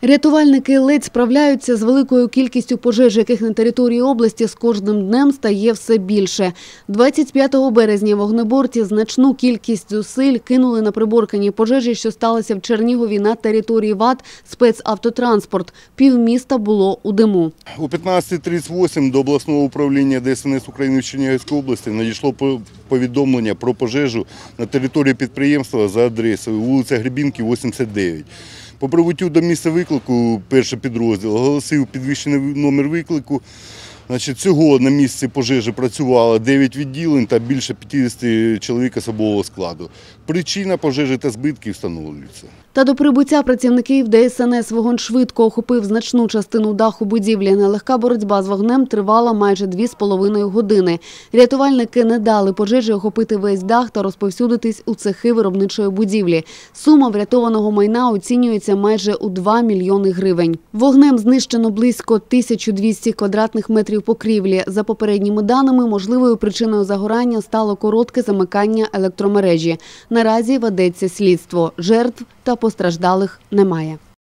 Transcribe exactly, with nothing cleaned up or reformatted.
Рятувальники ледь справляються з великою кількістю пожеж, яких на території області з кожним днем стає все більше. двадцять п'ятого березня вогнеборці значну кількість зусиль кинули на приборкані пожежі, що сталися в Чернігові на території ВАТ «Спецавтотранспорт». Півміста було у диму. У п'ятнадцятій тридцять вісім до обласного управління Д С Н С України в Чернігівській області надійшло повідомлення про пожежу на території підприємства за адресою вулиця Гребінки, вісімдесят дев'ять. По прибуттю до місця виклику перший підрозділ оголосив підвищений номер виклику. Значить, всього на місці пожежі працювало дев'ять відділень та більше п'ятдесят чоловік особового складу. Причина пожежі та збитки встановлюються. Та до прибуття працівників Д С Н С вогонь швидко охопив значну частину даху будівлі. Нелегка боротьба з вогнем тривала майже дві з половиною години. Рятувальники не дали пожежі охопити весь дах та розповсюдитись у цехи виробничої будівлі. Сума врятованого майна оцінюється майже у два мільйони гривень. Вогнем знищено близько тисячу двісті квадратних метрів покрівлі. За попередніми даними, можливою причиною загорання стало коротке замикання електромережі. Наразі ведеться слідство. Жертв та постраждалих немає.